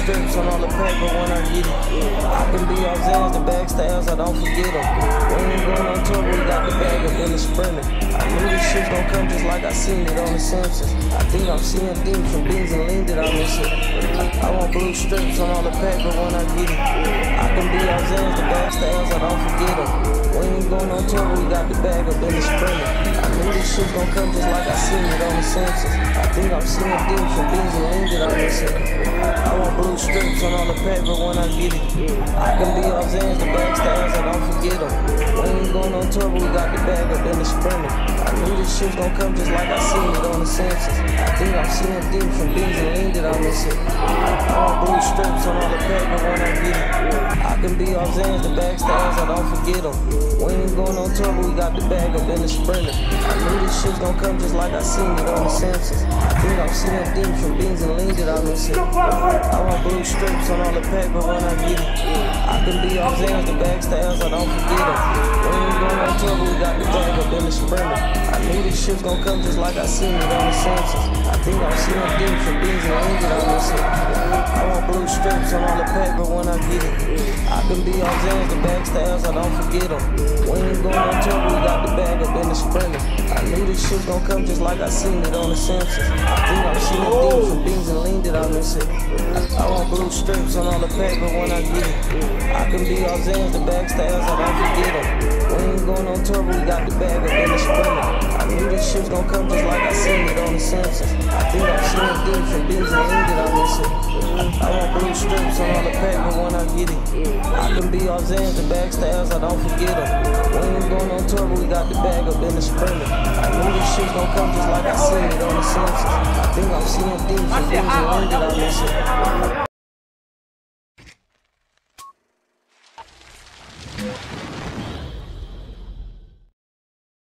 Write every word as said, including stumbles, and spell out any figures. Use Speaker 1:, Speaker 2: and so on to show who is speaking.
Speaker 1: strips on all the paper when I get it. I can be off Zans, the bag styles, I don't forget them. We ain't going on tour, we got the bag up in the Sprinter. I knew this shit gon' come just like I seen it on The Simpsons. I think I'm seeing things from beans and lean that I miss it. I want blue strips on all the paper when I get it. I can be off Zans, the bag styles, I don't forget them. We ain't going on tour, we got the bag up in the Sprinter. I knew this shit gon' come just like I seen it on The Simpsons. I think I'm seeing things from beans and lean that I miss it. I want blue strips on all the paper when I get it. I can be off Zans, the bag styles, I don't forget them. We ain't going on tour, but we got the bag up in the Sprinter. I knew this shit gon' come just like I seen it on The Simpsons. I think I'm seeing things from beans and lean that I miss it. I want blue strips on all the paper when I get it. I can be off Zans, the bag styles, I don't forget them. We ain't going on tour, but we got the bag up in the Sprinter. I knew this shit gon' come just like I seen it on The Simpsons. I think I'm seeing things from beans and lean that I miss it. I want blue strips on all the paper when I get it. I can be off Zans, the bag styles, I don't forget them. We ain't going on tour, but we got the bag up in the Sprinter. I knew this shit gon' come just like I seen it on The Simpsons. I think I'm seeing things from beans and lean that I miss it. I want blue strips on all the paper when I get it. I can be off Zans, the bag styles, I don't forget them. We ain't going on tour, but we got the bag up in the Sprinter. I knew this shit gon' come just like I seen it on The Simpsons. I think I'm seeing things from beans and lean that I miss it. I want blue strips on all the paper when I get it. I can be off Zans, the bag styles, I don't forget them. We ain't going on tour, but we got the bag up in the Sprinter. I knew this shit gon' come just like I seen it on The Simpsons. I think I'm seeing things from beans and lean that I miss it. I want blue strips on all the paper when I get it. I can be off Zans, the bag styles, I don't forget them. We ain't going on tour, but we got the bag up in the Sprinter. I knew this shit gon' come just like I seen it on The Simpsons. I think I'm seeing things from beans and lean that I miss it.